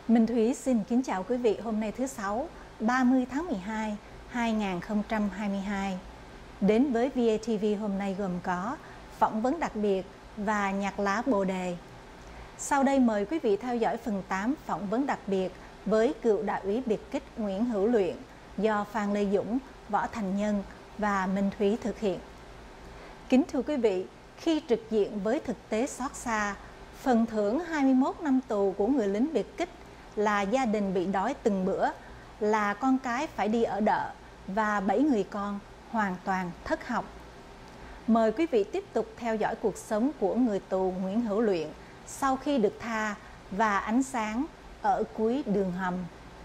Minh Thúy xin kính chào quý vị hôm nay thứ Sáu, 30 tháng 12, 2022. Đến với VATV hôm nay gồm có phỏng vấn đặc biệt và nhạc lá Bồ Đề. Sau đây mời quý vị theo dõi phần 8 phỏng vấn đặc biệt với cựu đại úy biệt kích Nguyễn Hữu Luyện do Phan Lê Dũng, Võ Thành Nhân và Minh Thúy thực hiện. Kính thưa quý vị, khi trực diện với thực tế xót xa, phần thưởng 21 năm tù của người lính biệt kích là gia đình bị đói từng bữa, là con cái phải đi ở đợ và 7 người con hoàn toàn thất học. Mời quý vị tiếp tục theo dõi cuộc sống của người tù Nguyễn Hữu Luyện sau khi được tha và ánh sáng ở cuối đường hầm.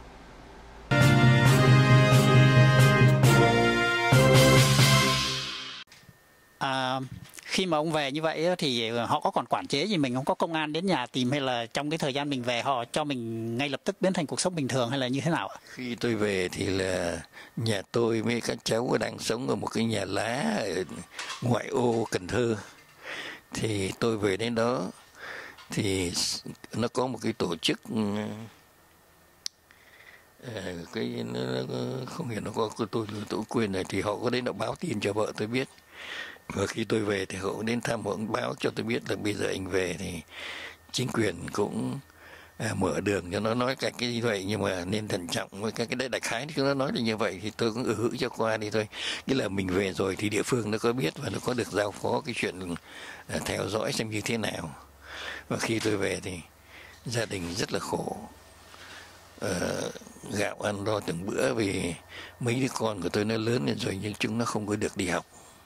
Khi mà ông về như vậy thì họ có còn quản chế gì mình không? Có công an đến nhà tìm hay là trong cái thời gian mình về họ cho mình ngay lập tức biến thành cuộc sống bình thường hay là như thế nào ạ? Khi tôi về thì là nhà tôi với các cháu đang sống ở một cái nhà lá ở ngoại ô Cần Thơ. Thì tôi về đến đó thì nó có một cái tổ chức nó không hiểu nó có tôi quên rồi, thì họ có đến họ báo tin cho vợ tôi biết. Và khi tôi về thì họ đến thăm, họ báo cho tôi biết là bây giờ anh về thì chính quyền cũng mở đường cho nó, nói cả cái như vậy, nhưng mà nên thận trọng với các cái đại khái thì nó nói là như vậy, thì tôi cũng hử cho qua đi thôi. Nghĩa là mình về rồi thì địa phương nó có biết và nó có được giao phó cái chuyện theo dõi xem như thế nào. Và khi tôi về thì gia đình rất là khổ, gạo ăn lo từng bữa, vì mấy đứa con của tôi nó lớn lên rồi nhưng chúng nó không có được đi học.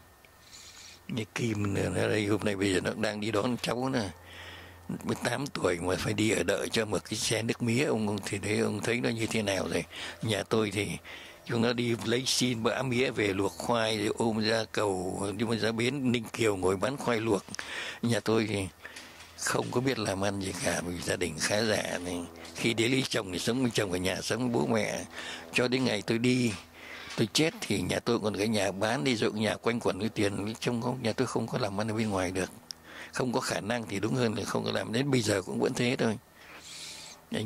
Như Kim ở đây hôm nay bây giờ nó đang đi đón cháu nè, 18 tuổi mà phải đi ở đợi cho một cái xe nước mía, ông thì đấy, ông thấy nó như thế nào rồi. Nhà tôi thì chúng nó đi lấy xin bã mía về luộc khoai rồi ôm ra cầu, nhưng mà ra bến Ninh Kiều ngồi bán khoai luộc. Nhà tôi thì không có biết làm ăn gì cả, vì gia đình khá giả này. Khi đi lấy chồng thì sống với chồng ở nhà, sống với bố mẹ, cho đến ngày tôi đi, tôi chết thì nhà tôi còn cái nhà bán đi, rồi nhà quanh quẩn với tiền, trông không, nhà tôi không có làm ăn ở bên ngoài được, không có khả năng thì đúng hơn là không có làm, đến bây giờ cũng vẫn thế thôi. Anh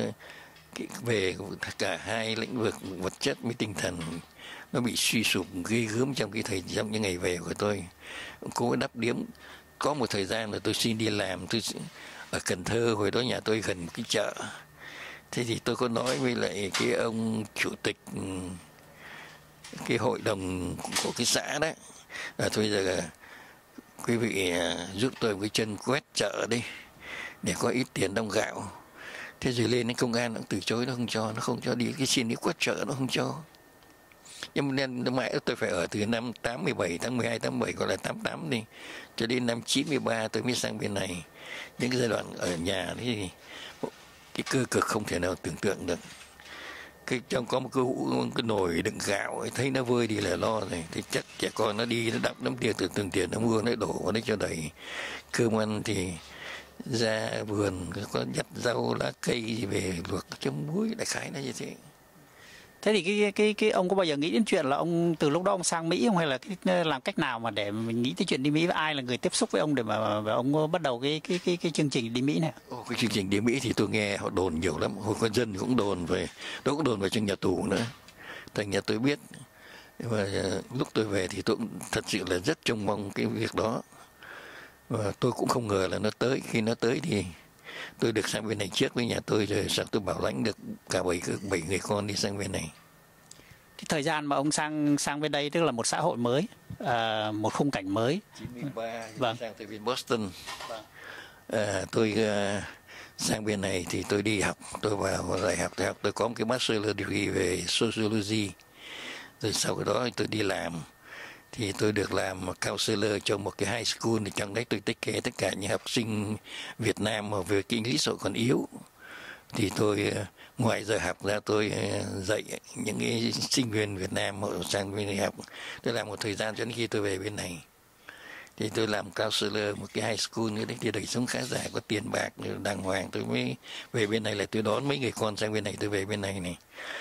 về cả hai lĩnh vực vật chất với tinh thần nó bị suy sụp ghê gớm trong những ngày về của tôi. Cố đắp điếm, có một thời gian là tôi xin đi làm, tôi ở Cần Thơ, hồi đó nhà tôi gần cái chợ. Thế thì tôi có nói với lại cái ông chủ tịch cái hội đồng của cái xã đấy là thôi giờ quý vị giúp tôi với chân quét chợ đi để có ít tiền đông gạo. Thế rồi lên đến công an nó từ chối, nó không cho đi cái xin đi quét chợ, nó không cho. Nhưng nên mãi tôi phải ở từ năm 87, tháng 12, tháng 7 gọi là 88 đi, cho đến năm 93 tôi mới sang bên này. Những cái giai đoạn ở nhà thì cái cơ cực không thể nào tưởng tượng được. Cái trong có một cái nồi đựng gạo ấy, thấy nó vơi đi là lo rồi, thì chắc trẻ con nó đi nó đắp nắm tiền, từ từng tiền nó mua nó đổ vào đấy cho đầy. Cơm ăn thì ra vườn có nhặt rau lá cây gì về luộc chấm muối, đại khái nó như thế. Thế thì cái ông có bao giờ nghĩ đến chuyện là ông từ lúc đó ông sang Mỹ không, hay là làm cách nào mà để mình nghĩ tới chuyện đi Mỹ, với ai là người tiếp xúc với ông để mà ông bắt đầu cái chương trình đi Mỹ này? Cái chương trình đi Mỹ thì tôi nghe họ đồn nhiều lắm, hồi con dân cũng đồn về, đó cũng đồn về trong nhà tù nữa. Thành nhà tôi biết, và lúc tôi về thì tôi cũng thật sự là rất trông mong cái việc đó, và tôi cũng không ngờ là nó tới. Khi nó tới thì tôi được sang bên này trước với nhà tôi, rồi sau tôi bảo lãnh được cả 7 người con đi sang bên này. Cái thời gian mà ông sang bên đây tức là một xã hội mới, một khung cảnh mới. 93 vâng. Sang từ bên Boston. Vâng. Tôi sang bên này thì tôi đi học, tôi vào đại học, tôi có một cái master degree về sociology. Rồi sau cái đó tôi đi làm, thì tôi được làm counselor cho một cái high school, thì trong đấy tôi take care tất cả những học sinh Việt Nam mà về cái English họ còn yếu. Thì tôi ngoài giờ học ra tôi dạy những cái sinh viên Việt Nam họ sang bên này học. Tôi làm một thời gian cho đến khi tôi về bên này. Thì tôi làm counselor một cái high school nữa đấy, thì đời sống khá giả, có tiền bạc đàng hoàng. Tôi mới về bên này, là tôi đón mấy người con sang bên này, tôi về bên này này.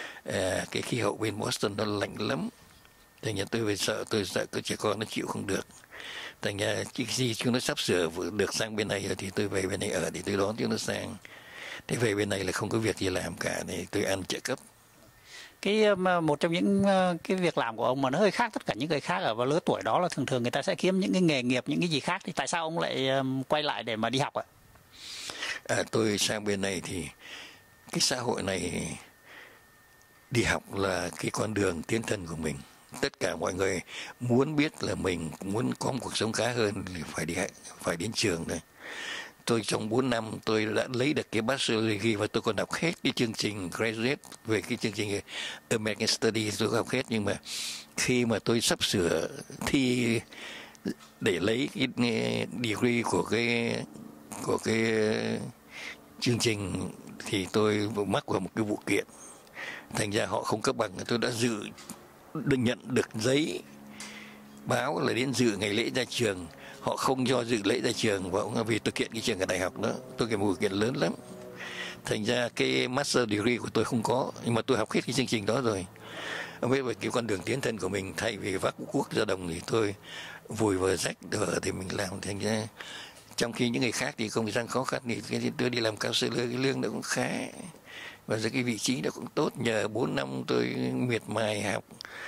Cái khí hậu bên Boston nó lạnh lắm. Thành ra tôi sợ cái trẻ con nó chịu không được. Thành ra khi chúng nó sắp sửa được sang bên này rồi thì tôi về bên này ở, thì tôi đón chúng nó sang. Thế về bên này là không có việc gì làm cả, thì tôi ăn trợ cấp. Một trong những cái việc làm của ông mà nó hơi khác tất cả những người khác ở vào lứa tuổi đó là thường thường người ta sẽ kiếm những cái nghề nghiệp, những cái gì khác, thì tại sao ông lại quay lại để mà đi học ạ? Tôi sang bên này thì cái xã hội này đi học là cái con đường tiến thân của mình. Tất cả mọi người muốn biết là mình muốn có một cuộc sống khá hơn thì phải đến trường đây. Tôi trong 4 năm tôi đã lấy được cái bachelor degree và tôi còn đọc hết cái chương trình graduate về cái chương trình American Studies, tôi học hết. Nhưng mà khi mà tôi sắp sửa thi để lấy cái degree của cái chương trình thì tôi mắc vào một cái vụ kiện, thành ra họ không cấp bằng. Tôi đã nhận được giấy báo là đến dự ngày lễ ra trường, họ không cho dự lễ ra trường, và vì tôi kiện cái trường ở đại học đó, tôi kiện một vụ kiện lớn lắm. Thành ra cái master degree của tôi không có, nhưng mà tôi học hết cái chương trình đó rồi. Với cái con đường tiến thân của mình, thay vì vác cuốc ra đồng thì tôi vùi vào rách vợ thì mình làm. Thành ra trong khi những người khác thì công gian khó khăn thì tôi đi làm counselor, cái lương nó cũng khá và cái vị trí nó cũng tốt, nhờ 4 năm tôi miệt mài học.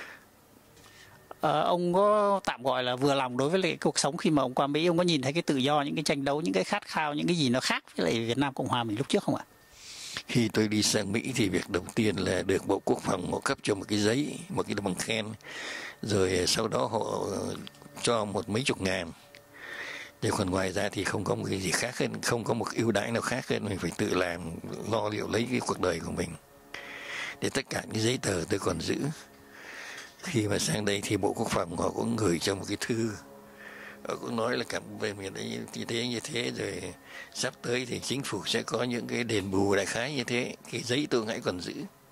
Ông có tạm gọi là vừa lòng đối với lại cuộc sống khi mà ông qua Mỹ, ông có nhìn thấy cái tự do, những cái tranh đấu, những cái khát khao, những cái gì nó khác với lại Việt Nam Cộng Hòa mình lúc trước không ạ? Khi tôi đi sang Mỹ thì việc đầu tiên là được Bộ Quốc phòng họ cấp cho một cái giấy, một cái bằng khen, rồi sau đó họ cho mấy chục ngàn. Nhưng còn ngoài ra thì không có một cái gì khác hơn, không có một ưu đãi nào khác hơn, mình phải tự làm, lo liệu lấy cái cuộc đời của mình. Để tất cả những giấy tờ tôi còn giữ. Khi mà sang đây thì Bộ Quốc phòng họ cũng gửi cho một cái thư, họ cũng nói là cảm về miền đấy như thế, rồi sắp tới thì chính phủ sẽ có những cái đền bù đại khái như thế. Cái giấy tôi hãy còn giữ.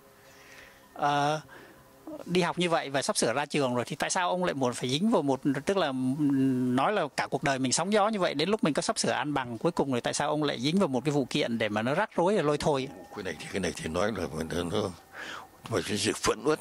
Đi học như vậy và sắp sửa ra trường rồi thì tại sao ông lại muốn phải dính vào tức là nói là cả cuộc đời mình sóng gió như vậy, đến lúc mình có sắp sửa ăn bằng cuối cùng rồi tại sao ông lại dính vào một cái vụ kiện để mà nó rắc rối và lôi thôi? Cái này thì nói là nó cái sự phẫn uất.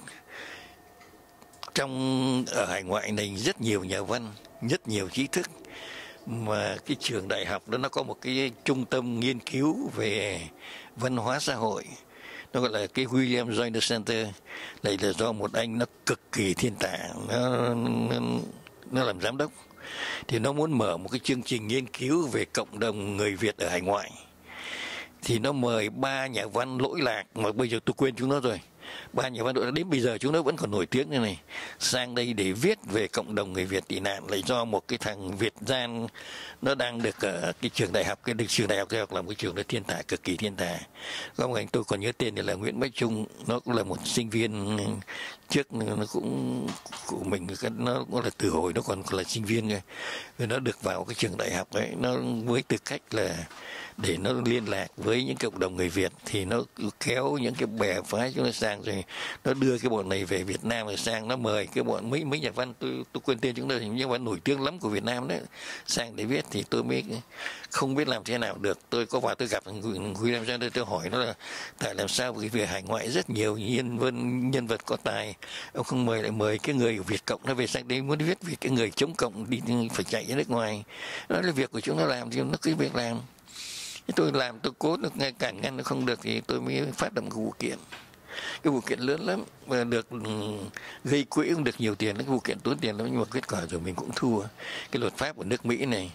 Ở hải ngoại này rất nhiều nhà văn, rất nhiều trí thức, mà cái trường đại học đó nó có một cái trung tâm nghiên cứu về văn hóa xã hội, nó gọi là cái William Joyner Center. Đây là do một anh nó cực kỳ thiên tài, nó làm giám đốc, thì nó muốn mở một cái chương trình nghiên cứu về cộng đồng người Việt ở hải ngoại. Thì nó mời 3 nhà văn lỗi lạc, mà bây giờ tôi quên chúng nó rồi. 3 nhà văn đến bây giờ chúng nó vẫn còn nổi tiếng như này, sang đây để viết về cộng đồng người Việt tị nạn, lại do một cái thằng Việt gian nó đang được ở cái trường đại học, trường đại học là một cái trường nó thiên tài, cực kỳ thiên tài. Có một anh tôi còn nhớ tên là Nguyễn Bách Trung, nó cũng là một sinh viên trước, nó cũng của mình, nó cũng là từ hồi nó còn là sinh viên rồi, nó được vào cái trường đại học ấy, nó với tư cách là để nó liên lạc với những cộng đồng người Việt, thì nó kéo những cái bè phái chúng nó sang, rồi nó đưa cái bọn này về Việt Nam, rồi sang nó mời cái bọn mấy nhà văn, tôi quên tên chúng nó, những nhà văn nổi tiếng lắm của Việt Nam đấy, sang để viết. Thì tôi mới không biết làm thế nào được. Tôi có vào tôi gặp William Joyner, tôi hỏi nó là tại làm sao vì về hải ngoại rất nhiều nhân vật có tài, ông không mời cái người Việt Cộng nó về sang đây muốn viết vì cái người chống cộng đi phải chạy ra nước ngoài. Đó là việc của chúng nó làm thì nó cứ việc làm. Tôi làm, tôi cố được ngay cản ngăn nó không được thì tôi mới phát động cái vụ kiện. Cái vụ kiện lớn lắm, và được gây quỹ cũng được nhiều tiền, cái vụ kiện tốn tiền lắm, nhưng mà kết quả rồi mình cũng thua. Cái luật pháp của nước Mỹ này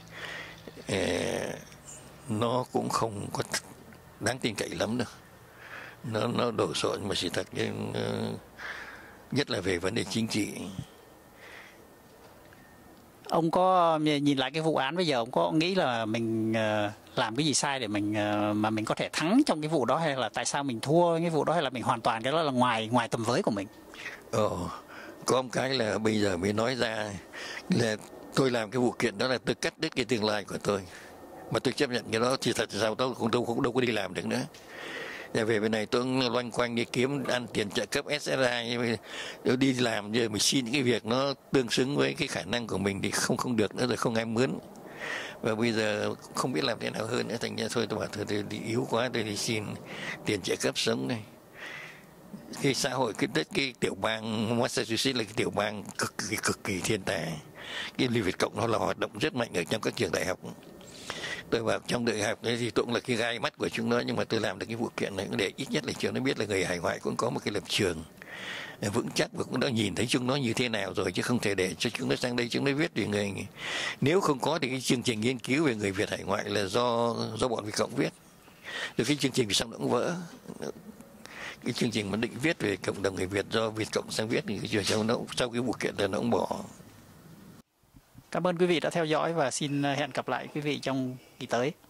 nó cũng không có đáng tin cậy lắm đâu, nó đổ sộ, mà sự thật nhất là về vấn đề chính trị. Ông có nhìn lại cái vụ án bây giờ, ông có nghĩ là mình làm cái gì sai để mà mình có thể thắng trong cái vụ đó, hay là tại sao mình thua cái vụ đó, hay là mình hoàn toàn cái đó là ngoài tầm với của mình? Có một cái là bây giờ mới nói ra là tôi làm cái vụ kiện đó là tôi cắt đứt cái tương lai của tôi, mà tôi chấp nhận cái đó thì thật sao tôi cũng đâu có đi làm được nữa. Về bên này tôi loanh quanh đi kiếm ăn tiền trợ cấp SSI, đi làm giờ mình xin những cái việc nó tương xứng với cái khả năng của mình thì không được nữa rồi, không ai mướn. Và bây giờ không biết làm thế nào hơn nữa, thành ra thôi tôi bảo thôi tôi đi yếu quá, tôi đi xin tiền trợ cấp sống này. Cái xã hội cái tiểu bang Massachusetts là cái tiểu bang cực kỳ thiên tài. Cái Liên Việt Cộng nó là hoạt động rất mạnh ở trong các trường đại học. Tôi vào trong đại học đấy thì tôi cũng là cái gai mắt của chúng nó, nhưng mà tôi làm được cái vụ kiện này để ít nhất là cho nó biết là người hải ngoại cũng có một cái lập trường vững chắc và cũng đã nhìn thấy chúng nó như thế nào rồi, chứ không thể để cho chúng nó sang đây chúng nó viết về người. Nếu không có thì cái chương trình nghiên cứu về người Việt hải ngoại là do bọn Việt Cộng viết, rồi cái chương trình xong nó cũng vỡ. Cái chương trình mà định viết về cộng đồng người Việt do Việt Cộng sang viết thì sau cái vụ kiện là nó cũng bỏ. Cảm ơn quý vị đã theo dõi và xin hẹn gặp lại quý vị trong kỳ tới.